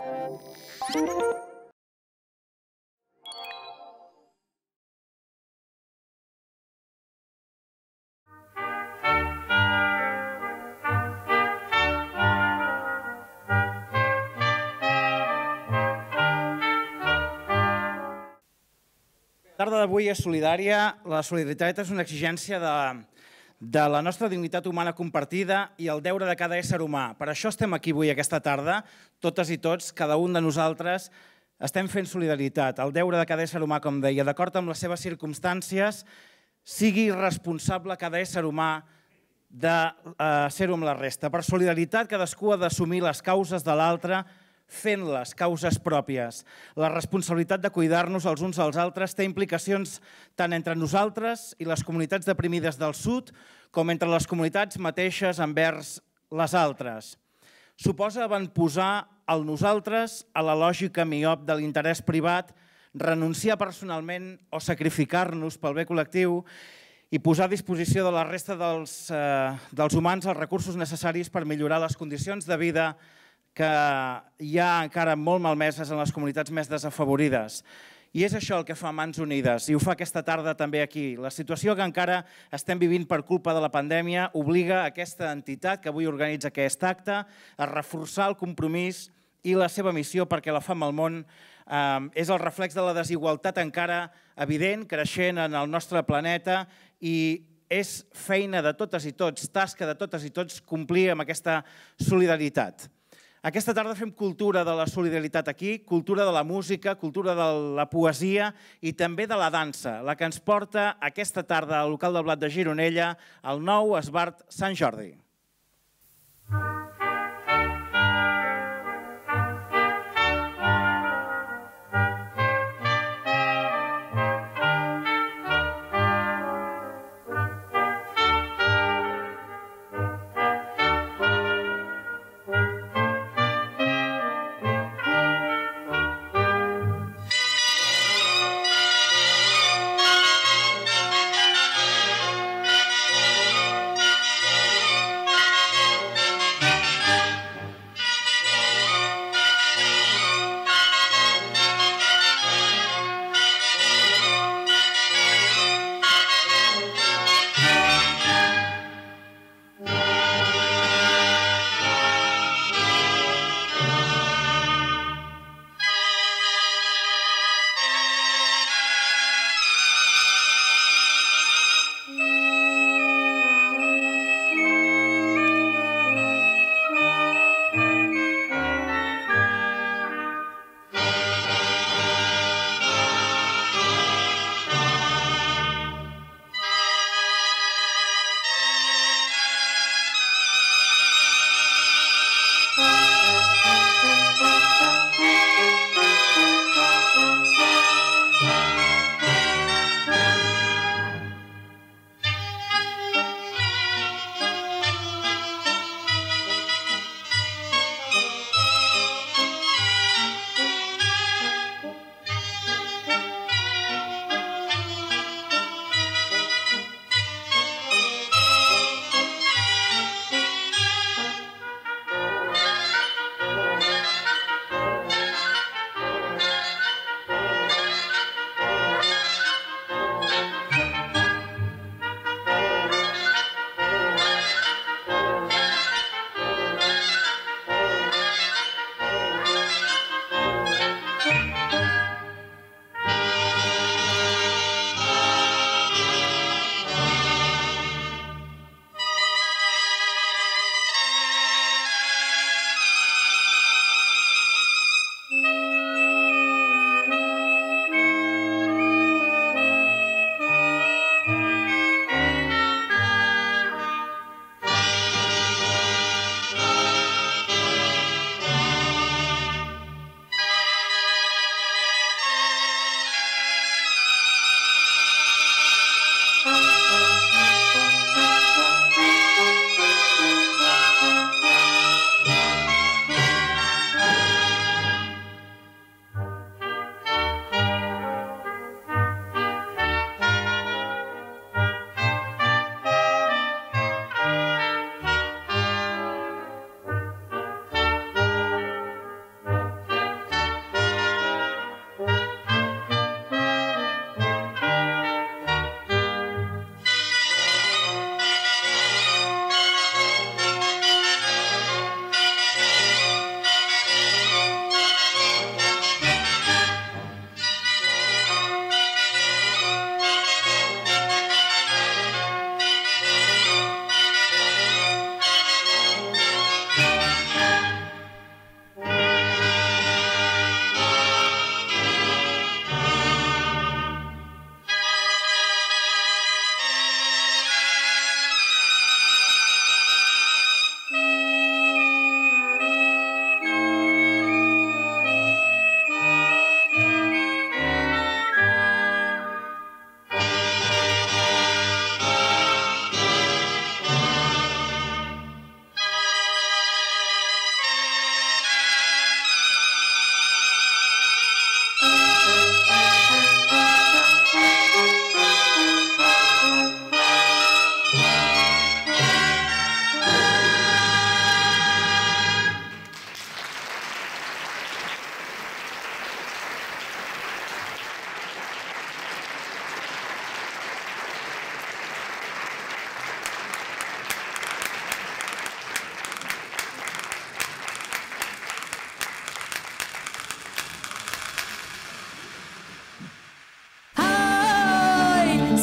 La tarda d'avui és solidària. La solidaritat és una exigència de la nostra dignitat humana compartida i el deure de cada ésser humà. Per això estem aquí avui aquesta tarda, totes i tots, cada un de nosaltres, estem fent solidaritat. El deure de cada ésser humà, com deia, d'acord amb les seves circumstàncies, sigui responsable cada ésser humà de ser-ho amb la resta. Per solidaritat, cadascú ha d'assumir les causes de l'altre, fent-les causes pròpies. La responsabilitat de cuidar-nos els uns als altres té implicacions tant entre nosaltres i les comunitats deprimides del sud com entre les comunitats mateixes envers les altres. Suposa avantposar el nosaltres a la lògica miop de l'interès privat, renunciar personalment o sacrificar-nos pel bé col·lectiu i posar a disposició de la resta dels humans els recursos necessaris per millorar les condicions de vida que hi ha encara molt malmeses en les comunitats més desafavorides. I és això el que fa Mans Unides, i ho fa aquesta tarda també aquí. La situació que encara estem vivint per culpa de la pandèmia obliga aquesta entitat que avui organitza aquest acte a reforçar el compromís i la seva missió perquè la fam al món és el reflex de la desigualtat encara evident, creixent en el nostre planeta, i és feina de totes i tots, tasca de totes i tots, complir amb aquesta solidaritat. Aquesta tarda fem cultura de la solidaritat aquí, cultura de la música, cultura de la poesia i també de la dansa, la que ens porta aquesta tarda al local del Blat de Gironella, el nou Esbart Sant Jordi.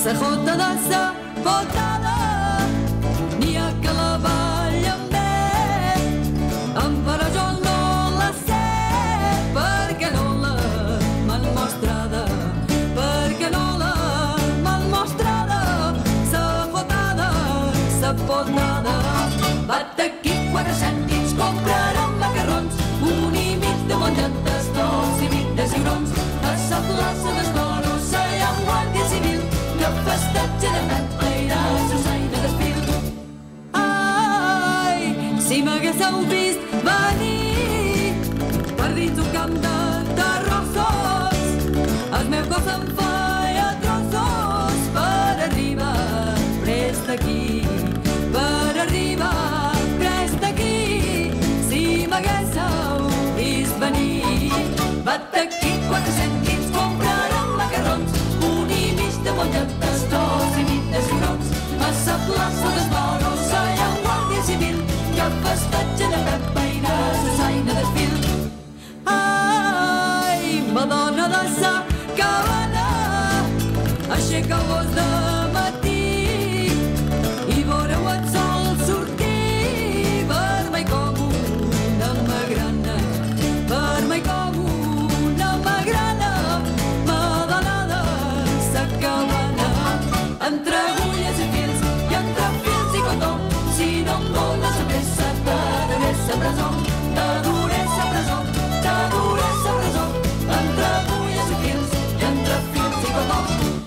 sa jota de sa botada, n'hi ha que la ballen bé, però jo no la sé, perquè no la m'han mostrada, perquè no la m'han mostrada, sa botada, sa botada. Bat aquí 4 cèntims, comprarem macarrons, un i mig de mongetes, 2 i mig de cigrons, a sa plaça d'Estoros hi ha un guàrdia civil que festatge de net irà a Sussaina d'Espil. Ai, si m'haguéssiu vist venir per dins un camp de terrossos, el meu cos em feia trossos per arribar prest aquí, per arribar prest aquí. Si m'haguéssiu vist venir, bat aquí 4 cèntims, comprarem macarrons, un i mig de mongetes, 2 i mig de cigrons, a sa plaça d'Estoros hi ha un guàrdia civil que festatge de net veïna a Sussaina d'Espil. Ai, madona de sa cabana, aixequeu-vos de matí i veureu el sol sortir, vermell com una magrana, vermell com una magrana, madona de sa cabana. Entre agulles i fils i entre fils i cotó, si no em dones a pressa, t'aduré sa presó, t'aduré sa presó, t'aduré sa presó, entre agulles i fils i entre fils i cotó.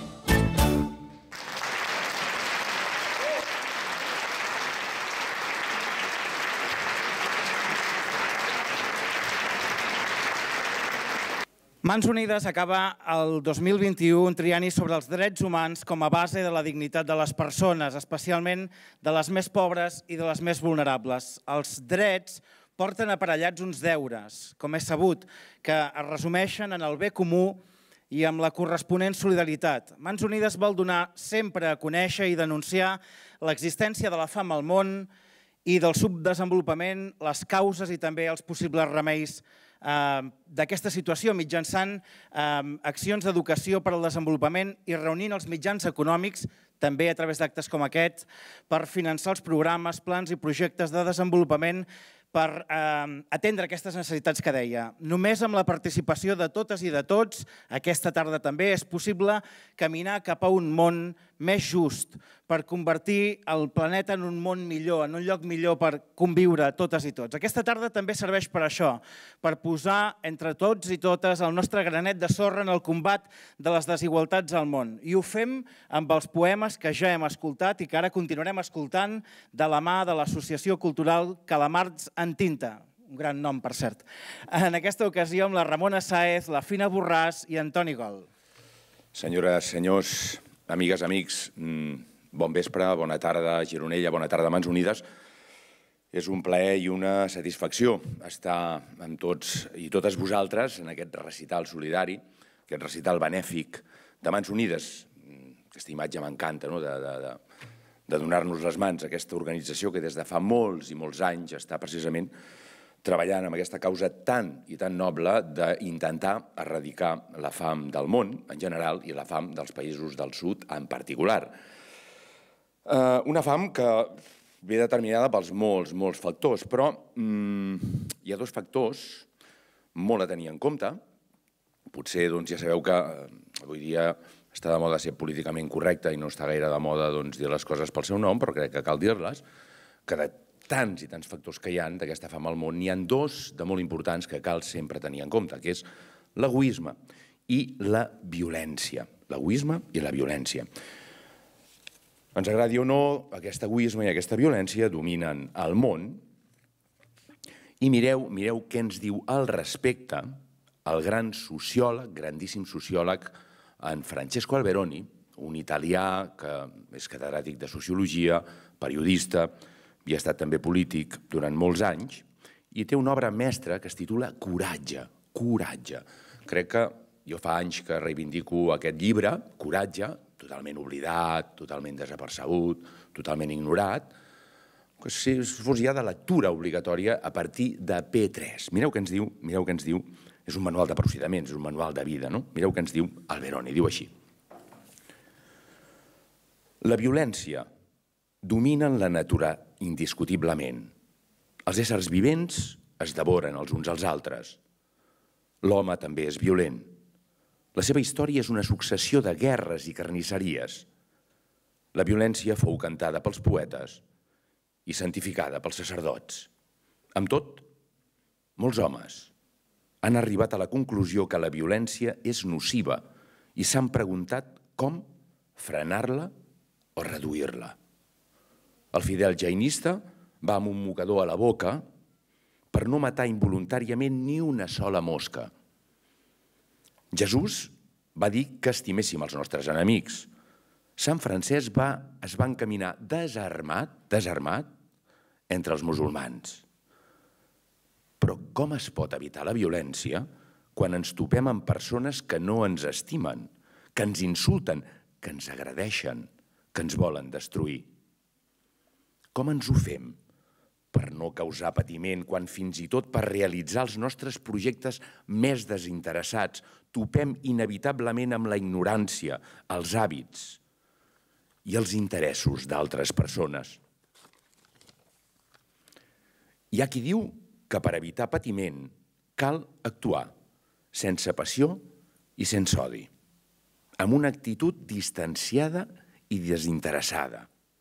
Mans Unides acaba el 2021 un trienni sobre els drets humans com a base de la dignitat de les persones, especialment de les més pobres i de les més vulnerables. Els drets porten aparellats uns deures, com és sabut, que es resumeixen en el bé comú i amb la corresponent solidaritat. Mans Unides vol donar sempre a conèixer i denunciar l'existència de la fam al món i del subdesenvolupament, les causes i també els possibles remeis d'aquesta situació mitjançant accions d'educació per al desenvolupament i reunint els mitjans econòmics, també a través d'actes com aquest, per finançar els programes, plans i projectes de desenvolupament per atendre aquestes necessitats que deia. Només amb la participació de totes i de tots, aquesta tarda també, és possible caminar cap a un món més just, per convertir el planeta en un món millor, en un lloc millor per conviure totes i tots. Aquesta tarda també serveix per això, per posar entre tots i totes el nostre granet de sorra en el combat de les desigualtats al món. I ho fem amb els poemes que ja hem escoltat i que ara continuarem escoltant de la mà de l'Associació Cultural Calamars en Tinta, un gran nom, per cert. En aquesta ocasió amb la Ramona Sáez, la Fina Borràs i Antoni Gol. Senyores, senyors, amigues, amics, bon vespre, bona tarda, Gironella, bona tarda, Mans Unides. És un plaer i una satisfacció estar amb tots i totes vosaltres en aquest recital solidari, aquest recital benèfic de Mans Unides. Aquesta imatge m'encanta, de donar-nos les mans a aquesta organització que des de fa molts i molts anys està precisament treballant amb aquesta causa tan i tan noble d'intentar erradicar la fam del món en general i la fam dels països del sud en particular. Una fam que ve determinada pels molts factors, però hi ha dos factors molt a tenir en compte. Potser ja sabeu que avui dia està de moda ser políticament correcte i no està gaire de moda dir les coses pel seu nom, però crec que cal dir-les, que de tants i tants factors que hi ha d'aquesta fam al món, n'hi ha dos de molt importants que cal sempre tenir en compte, que és l'egoisme i la violència. L'egoisme i la violència. Ens agradi o no, aquest egoisme i aquesta violència dominen el món i mireu què ens diu al respecte el gran sociòleg, grandíssim sociòleg, en Francesco Alberoni, un italià que és catedràtic de sociologia, periodista, i ha estat també polític durant molts anys, i té una obra mestra que es titula Coratge. Coratge. Crec que jo fa anys que reivindico aquest llibre, Coratge, totalment oblidat, totalment desapercebut, totalment ignorat, que si fos ja de lectura obligatòria a partir de P3. Mireu què ens diu, és un manual de procediments, és un manual de vida, no? Mireu què ens diu Alberoni, diu així. La violència domina la natura indiscutiblement. Els éssers vivents es devoren els uns als altres. L'home també és violent. La seva història és una successió de guerres i carnisseries. La violència fou cantada pels poetes i santificada pels sacerdots. Amb tot, molts homes han arribat a la conclusió que la violència és nociva i s'han preguntat com frenar-la o reduir-la. El fidel jainista va amb un mocador a la boca per no matar involuntàriament ni una sola mosca. Jesús va dir que estiméssim els nostres enemics. Sant Francesc es va encaminar desarmat entre els musulmans. Però com es pot evitar la violència quan ens topem amb persones que no ens estimen, que ens insulten, que ens agredeixen, que ens volen destruir? Com ens ho fem per no causar patiment quan fins i tot per realitzar els nostres projectes més desinteressats topem inevitablement amb la ignorància, els hàbits i els interessos d'altres persones? Hi ha qui diu que per evitar patiment cal actuar sense passió i sense odi, amb una actitud distanciada i desinteressada.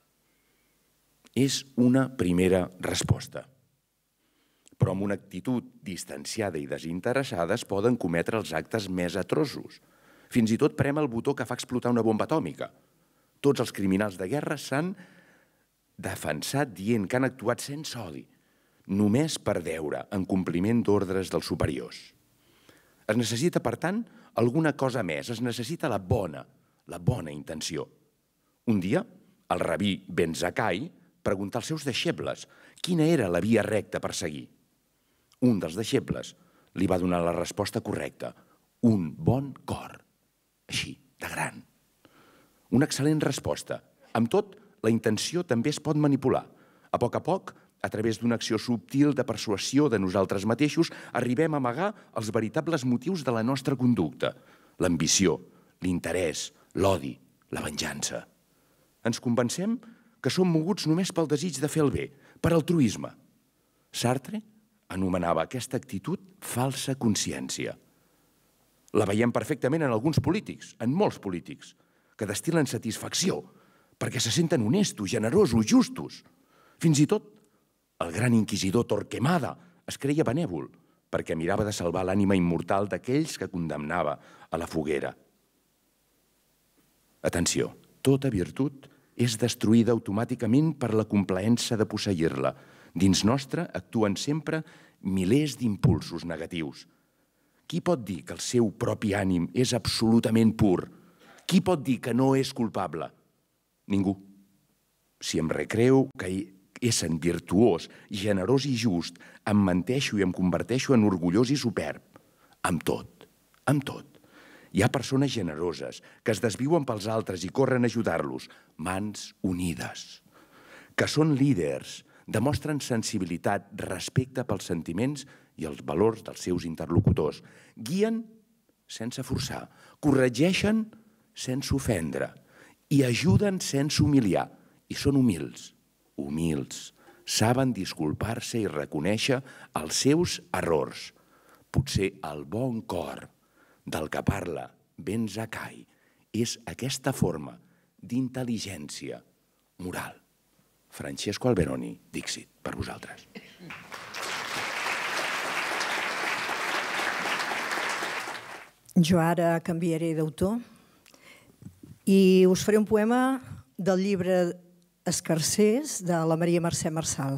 És una primera resposta. Però amb una actitud distanciada i desinteressada es poden cometre els actes més atroços. Fins i tot prem el botó que fa explotar una bomba atòmica. Tots els criminals de guerra s'han defensat dient que han actuat sense odi, només per deure en compliment d'ordres dels superiors. Es necessita, per tant, alguna cosa més. Es necessita la bona intenció. Un dia, el rabí Ben Zakkai preguntà als seus deixebles quina era la via recta per seguir. Un dels deixebles li va donar la resposta correcta: un bon cor. Així, de gran. Una excel·lent resposta. Amb tot, la intenció també es pot manipular. A poc, a través d'una acció subtil de persuasió de nosaltres mateixos, arribem a amagar els veritables motius de la nostra conducta: l'ambició, l'interès, l'odi, la venjança. Ens convencem que som moguts només pel desig de fer el bé, per altruisme. Sartre anomenava aquesta actitud falsa consciència. La veiem perfectament en alguns polítics, en molts polítics, que destil·len satisfacció perquè se senten honestos, generosos, justos. Fins i tot el gran inquisidor Torquemada es creia benèvol perquè mirava de salvar l'ànima immortal d'aquells que condemnava a la foguera. Atenció, tota virtut és destruïda automàticament per la complaença de posseir-la. Dins nostre actuen sempre milers d'impulsos negatius. Qui pot dir que el seu propi ànim és absolutament pur? Qui pot dir que no és culpable? Ningú. Si em recreo que essent virtuós, generós i just, em menteixo i em converteixo en orgullós i superb. Amb tot, amb tot. Hi ha persones generoses que es desviuen pels altres i corren a ajudar-los, mans unides. Que són líders, demostren sensibilitat, respecte pels sentiments i els valors dels seus interlocutors. Guien sense forçar, corregeixen sense ofendre i ajuden sense humiliar. I són humils. Humils, saben disculpar-se i reconèixer els seus errors. Potser el bon cor del que parla Ben Zakkai és aquesta forma d'intel·ligència moral. Francesco Alberoni, Dixit, per vosaltres. Jo ara canviaré d'autor i us faré un poema del llibre Escarcers de la Maria Mercè Marçal.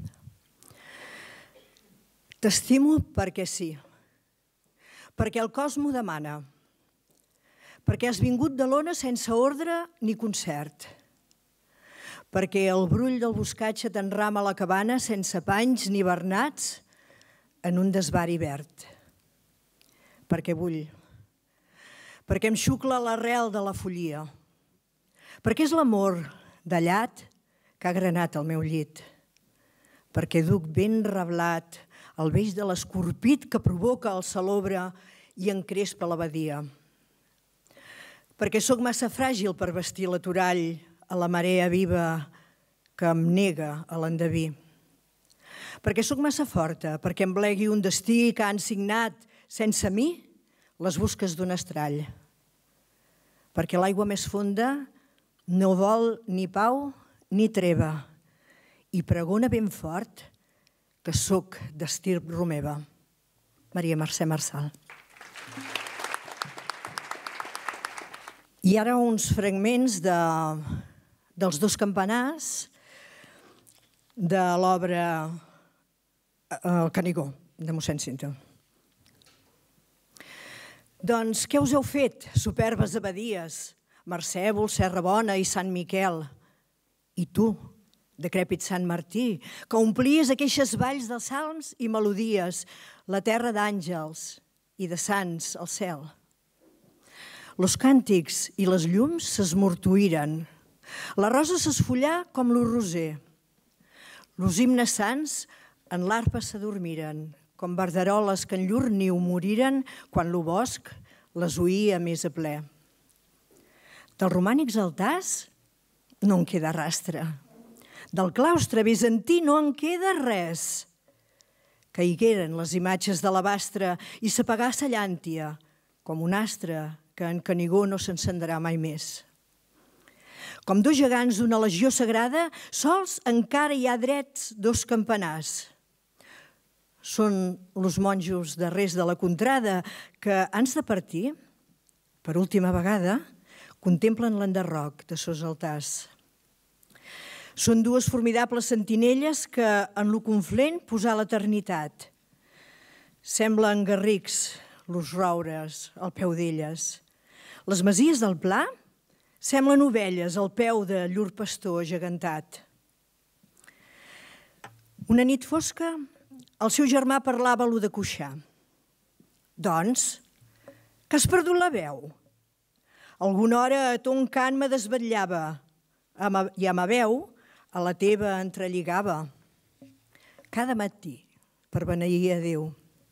T'estimo perquè sí, perquè el cos m'ho demana, perquè has vingut de l'ona sense ordre ni concert, perquè el brull del boscatge t'enrama a la cabana sense panys ni bernats en un desvari verd. Perquè vull, perquè em xucla l'arrel de la follia, perquè és l'amor dallat que ha granat el meu llit, perquè duc ben reblat el beix de l'escorpit que provoca el salobre i encrespa la badia, perquè sóc massa fràgil per vestir l'aturall a la marea viva que em nega a l'endeví. Perquè sóc massa forta, perquè em blegui un destí que han signat sense mi les busques d'un estrall. Perquè l'aigua més fonda no vol ni pau ni treva i pregona ben fort que sóc d'estirp romeva. Maria Mercè Marçal. I ara uns fragments dels dos campanars de l'obra El Canigó, de mossèn Cinto. Doncs què us heu fet, superbes abadies, Mercèvol, Serrabona i Sant Miquel? I tu, decrèpit Sant Martí, que omplies aqueixes valls dels salms i melodies, la terra d'àngels i de sants al cel. Los càntics i les llums s'esmortuïren, la rosa s'esfollà com lo roser, los himnes sants en l'arpa s'adormiren, com verderoles que en llur niu moriren quan lo bosc les oïa més a ple. Dels romànics altars no en queda rastre. Del claustre bizantí no en queda res. Caigueren les imatges de l'abastre i s'apagà sa llàntia, com un astre que en Canigó no s'encendrà mai més. Com dos gegants d'una legió sagrada, sols encara hi ha drets dos campanars. Són els monjos darrers de la contrada que, ans de partir, per última vegada, contemplen l'enderroc de sos altars. Són dues formidables sentinelles que en lo conflent posà l'eternitat. Semblen garrics, los roures, al peu d'elles. Les masies del Pla semblen ovelles al peu de llur pastor agegantat. Una nit fosca, el seu germà parlava lo de Cuixà. Doncs, que has perdut la veu? Alguna hora a ton cant me desvetllava i a ma veu a la teva entrelligava. Cada matí, per beneir a Déu.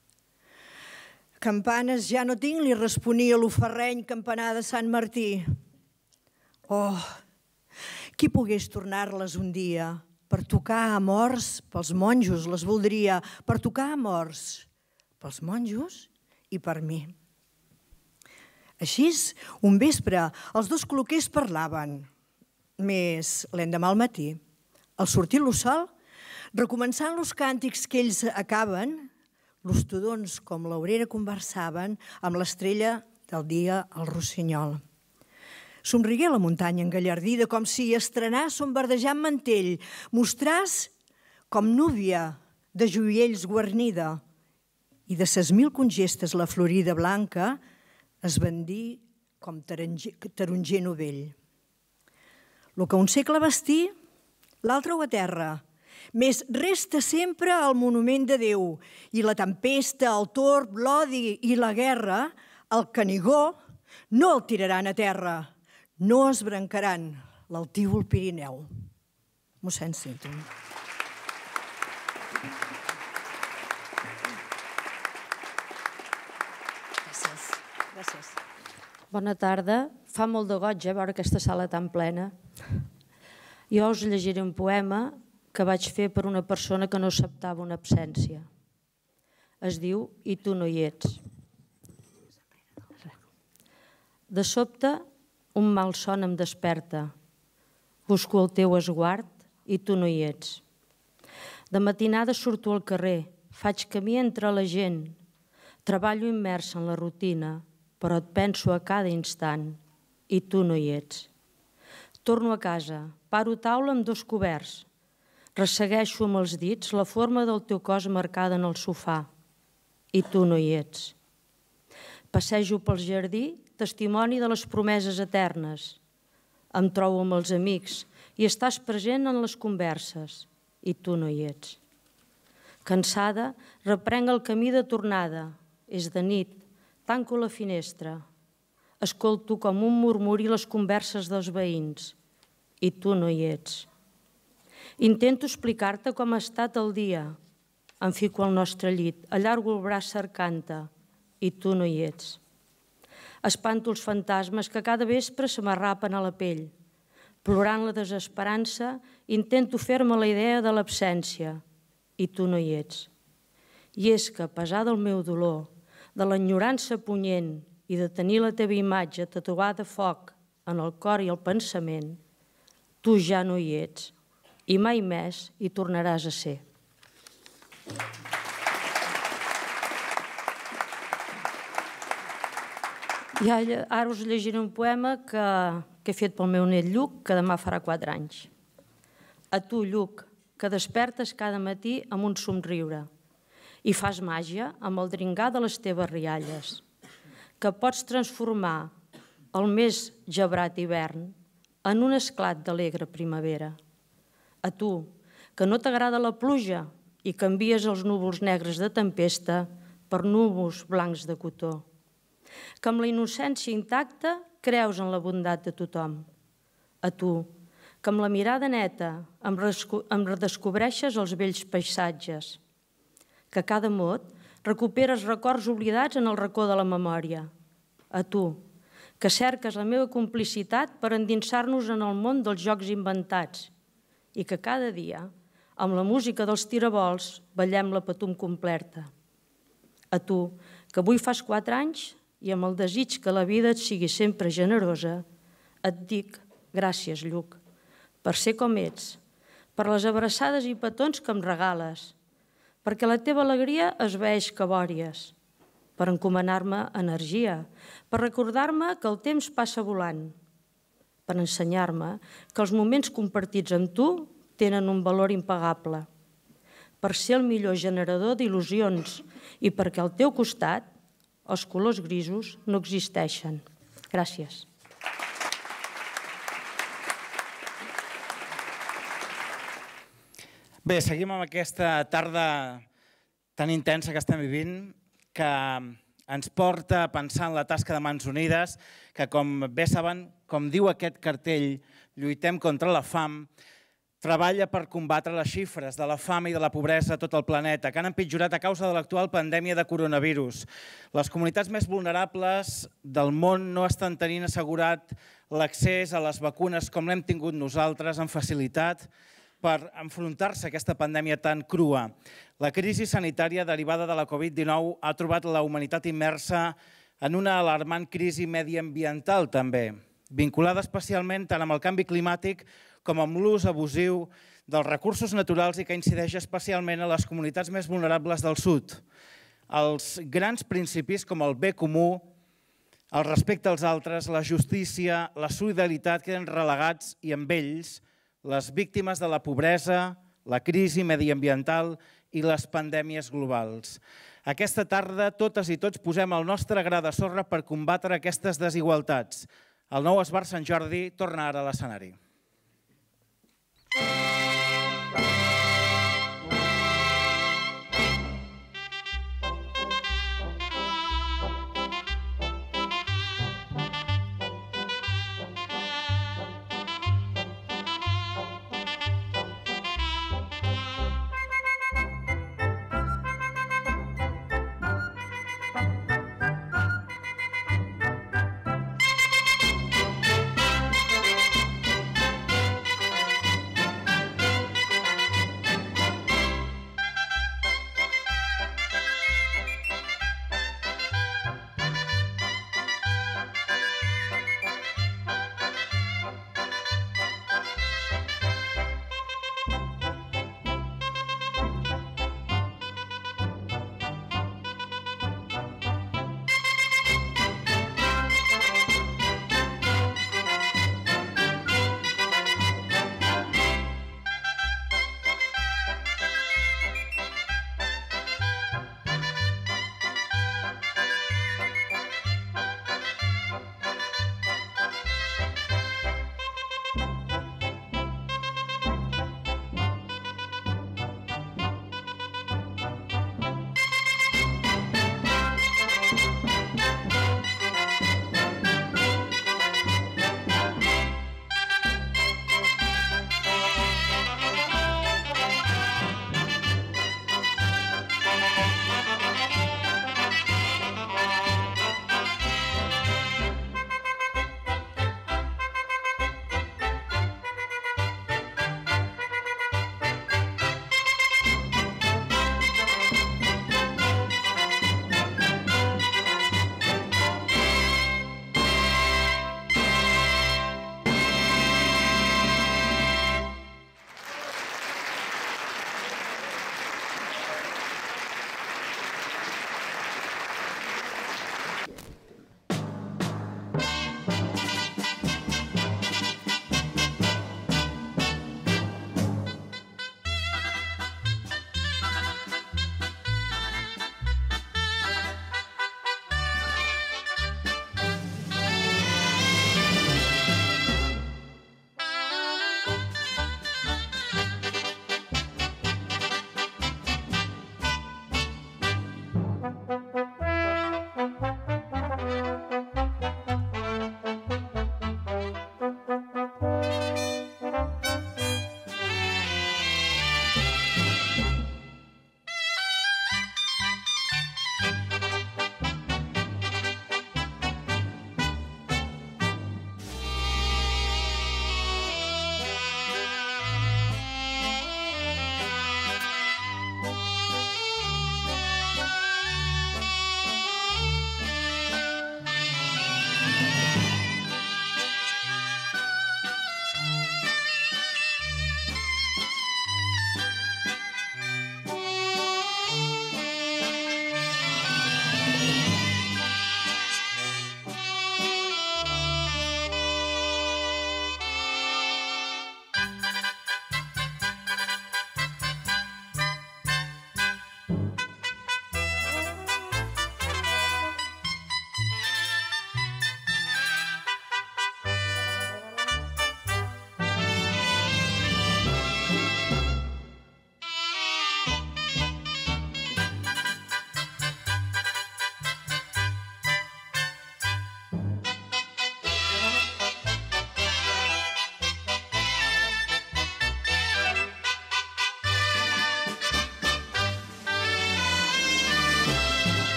Campanes ja no tinc, li responia l'oferreny campanar de Sant Martí. Oh, qui pogués tornar-les un dia per tocar a morts pels monjos, les voldria, per tocar a morts pels monjos i per mi. Així, un vespre, els dos cloquers parlaven, més l'endemà al matí, al sortir lo sol, recomençant los càntics que ells acaben, los tudons com l'aurera conversaven amb l'estrella del dia al rossinyol. Somrigué la muntanya engallardida com si estrenàs son verdejant mantell, mostràs com núvia de joiells guarnida i de ses 1000 congestes la florida blanca es vendí com taronger novell. Lo que un segle vestí, l'altre ho aterra, més resta sempre el monument de Déu i la tempesta, el torb, l'odi i la guerra, el Canigó, no el tiraran a terra, no esbrancaran l'altívol Pirineu. Mossèn Cinto. Gràcies. Bona tarda. Fa molt de goig veure aquesta sala tan plena. Jo us llegiré un poema que vaig fer per una persona que no acceptava una absència. Es diu I tu no hi ets. De sobte, un malson em desperta. Busco el teu esguard i tu no hi ets. De matinada surto al carrer, faig camí entre la gent, treballo immersa en la rutina, però et penso a cada instant i tu no hi ets. Torno a casa, paro taula amb 2 coberts, ressegueixo amb els dits la forma del teu cos marcada en el sofà i tu no hi ets. Passejo pel jardí, testimoni de les promeses eternes. Em trobo amb els amics i estàs present en les converses i tu no hi ets. Cansada, reprenc el camí de tornada. És de nit, tanco la finestra. Escolto com un murmuri les converses dels veïns i tu no hi ets. Intento explicar-te com ha estat el dia. Em fico al nostre llit, allargo el braç cercant-te i tu no hi ets. Espanto els fantasmes que cada vespre se m'arrapen a la pell, Plorant la desesperança, intento fer-me la idea de l'absència i tu no hi ets. I és que, a pesar del meu dolor, de l'enyorança punyent i de tenir la teva imatge tatuada a foc en el cor i el pensament, tu ja no hi ets i mai més hi tornaràs a ser. I ara us llegiré un poema que he fet pel meu net Lluc, que demà farà 4 anys. A tu, Lluc, que despertes cada matí amb un somriure i fas màgia amb el dringar de les teves rialles, que pots transformar el més gebrat hivern en un esclat d'alegre primavera. A tu, que no t'agrada la pluja i canvies els núvols negres de tempesta per núvols blancs de cotó, que amb la innocència intacta creus en la bondat de tothom. A tu, que amb la mirada neta em redescobreixes els vells paisatges, que a cada mot recuperes records oblidats en el racó de la memòria. A tu, que cerques la meva complicitat per endinsar-nos en el món dels jocs inventats i que cada dia, amb la música dels tirabols, ballem la Patum completa. A tu, que avui fas 4 anys i amb el desig que la vida et sigui sempre generosa, et dic gràcies, Lluc, per ser com ets, per les abraçades i petons que em regales, perquè la teva alegria esvaeix cabòries, per encomanar-me energia, per recordar-me que el temps passa volant, per ensenyar-me que els moments compartits amb tu tenen un valor impagable, per ser el millor generador d'il·lusions i perquè al teu costat els colors grisos no existeixen. Gràcies. Bé, seguim amb aquesta tarda tan intensa que estem vivint, que ens porta a pensar en la tasca de Mans Unides, que com bé saben, com diu aquest cartell, lluitem contra la fam, treballa per combatre les xifres de la fam i de la pobresa a tot el planeta, que han empitjorat a causa de l'actual pandèmia de coronavirus. Les comunitats més vulnerables del món no estan tenint assegurat l'accés a les vacunes com l'hem tingut nosaltres amb facilitat per enfrontar-se a aquesta pandèmia tan crua. La crisi sanitària derivada de la Covid-19 ha trobat la humanitat immersa en una alarmant crisi mediambiental també, vinculada especialment tant amb el canvi climàtic com amb l'ús abusiu dels recursos naturals i que incideix especialment a les comunitats més vulnerables del sud. Els grans principis com el bé comú, el respecte als altres, la justícia, la solidaritat queden relegats i amb ells les víctimes de la pobresa, la crisi mediambiental i les pandèmies globals. Aquesta tarda totes i tots posem el nostre gra de sorra per combatre aquestes desigualtats. El nou Esbar Sant Jordi torna ara a l'escenari.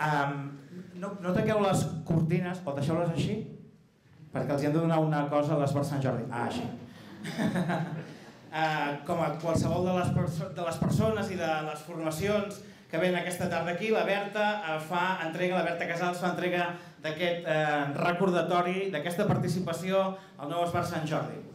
No taqueu les cortines, o deixeu-les així, perquè els hem de donar una cosa a les per Sant Jordi. Així. Com a qualsevol de les persones i de les formacions que ven aquesta tarda aquí, la Berta Casals fa entrega d'aquest recordatori, d'aquesta participació al nou Espart Sant Jordi.